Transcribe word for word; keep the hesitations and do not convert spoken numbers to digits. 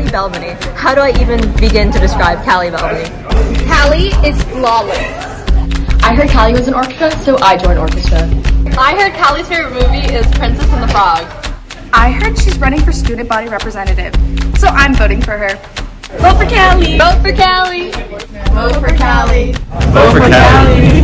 Calleigh Bellmany. How do I even begin to describe Calleigh Bellmany? Calleigh is flawless. I heard Calleigh was an orchestra, so I joined orchestra. I heard Calleigh's favorite movie is Princess and the Frog. I heard she's running for student body representative, so I'm voting for her. Vote for Calleigh! Vote for Calleigh! Vote for Calleigh! Vote for Calleigh!